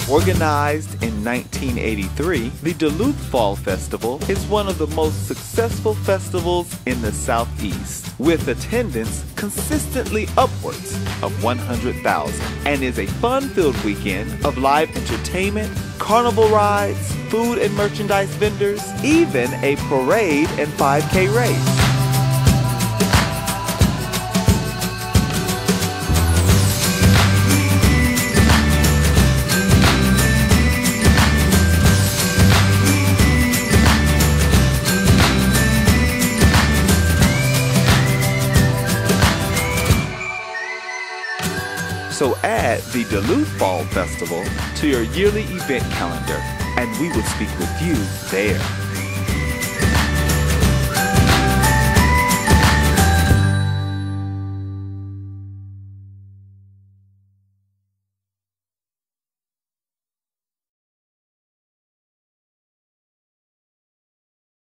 Organized in 1983, the Duluth Fall Festival is one of the most successful festivals in the Southeast, with attendance consistently upwards of 100,000, and is a fun-filled weekend of live entertainment, carnival rides, food and merchandise vendors, even a parade and 5K race. So add the Duluth Fall Festival to your yearly event calendar, and we will speak with you there.